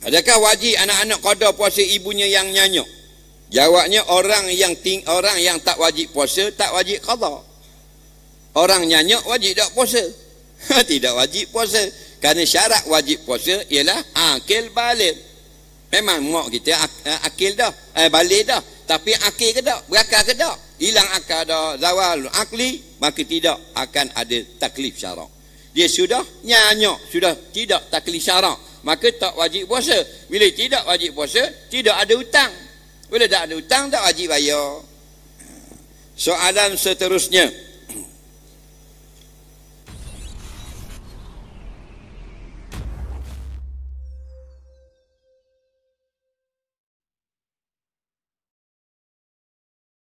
Adakah wajib anak-anak qada puasa ibunya yang nyanyuk? Jawabnya orang yang tak wajib puasa tak wajib qada. Orang nyanyuk wajib tak puasa. Tidak wajib puasa. Kerana syarat wajib puasa ialah akil baligh. Memang mak kita akil dah, baligh dah. Tapi akil ke tak? Berakal ke tak? Hilang akal dah, zawal akli, maka tidak akan ada taklif syarak. Dia sudah nyanyuk, sudah tidak taklif syarak, maka tak wajib puasa. Bila tidak wajib puasa, tidak ada hutang. Bila tak ada hutang, tak wajib bayar. Soalan seterusnya,